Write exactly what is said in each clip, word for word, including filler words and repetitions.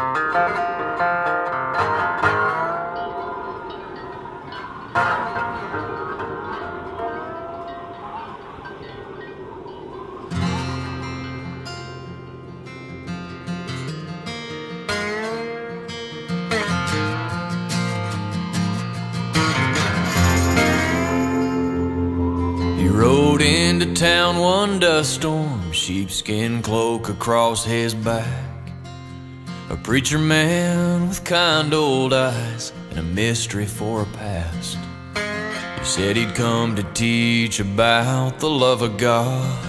He rode into town one dust storm, sheepskin cloak across his back. A preacher man with kind old eyes and a mystery for a past. He said he'd come to teach about the love of God,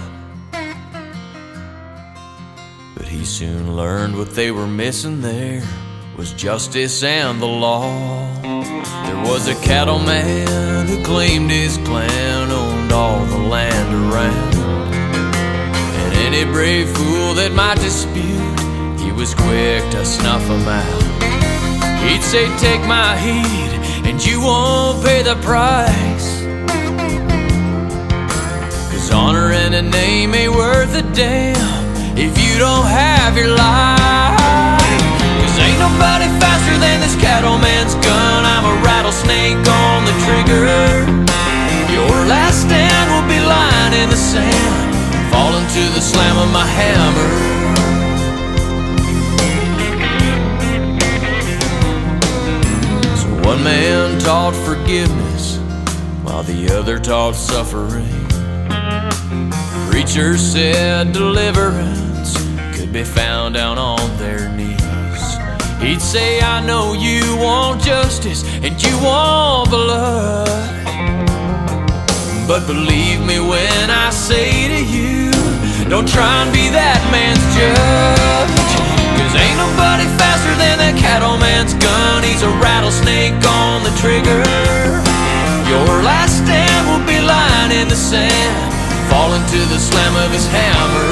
but he soon learned what they were missing there was justice and the law. There was a cattleman who claimed his clan owned all the land around, and any brave fool that might dispute, he was quick to snuff him out. He'd say, take my heed and you won't pay the price, 'cause honor and a name ain't worth a damn if you don't have your life. 'Cause ain't nobody faster than this cattleman's gun. I'm a rattlesnake on the trigger. Your last stand will be lying in the sand, falling to the slam of my hammer. So one man taught forgiveness while the other taught suffering. Preacher said deliverance could be found down on their knees. He'd say, I know you want justice and you want blood, but believe me when I say to you, don't try and be that man's judge. 'Cause ain't nobody faster than that cattleman's gun. He's a rattlesnake on the trigger. Your last stand will be lying in the sand, falling to the slam of his hammer.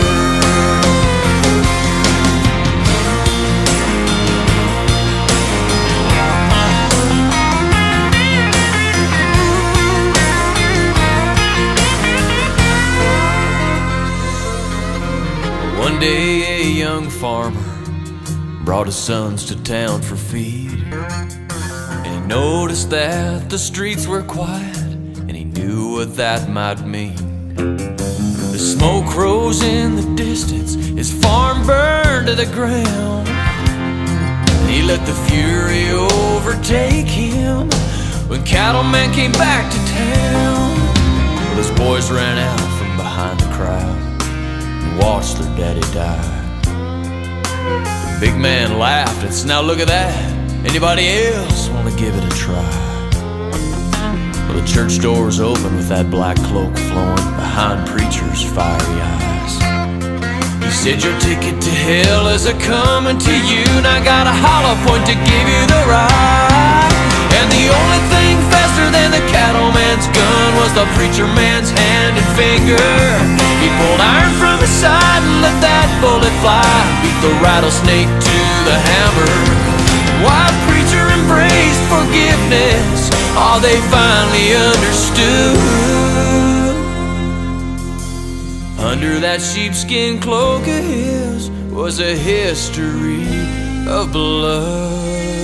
One day a young farmer brought his sons to town for feed, and he noticed that the streets were quiet, and he knew what that might mean. The smoke rose in the distance, his farm burned to the ground, and he let the fury overtake him when Cattleman came back to town. Well, his boys ran out from behind the crowd and watched their daddy die. The big man laughed and said, now look at that, anybody else want to give it a try? Well, the church doors opened with that black cloak flowing behind preacher's fiery eyes. He said, your ticket to hell is a-coming to you, and I got a hollow point to give you the ride. And the only thing faster than the cattleman's gun was the preacher man's hand and finger. He pulled iron from his side and let that bullet fly, beat the rattlesnake to the hammer. Why preacher embraced forgiveness, oh, they finally understood. Under that sheepskin cloak of his was a history of blood.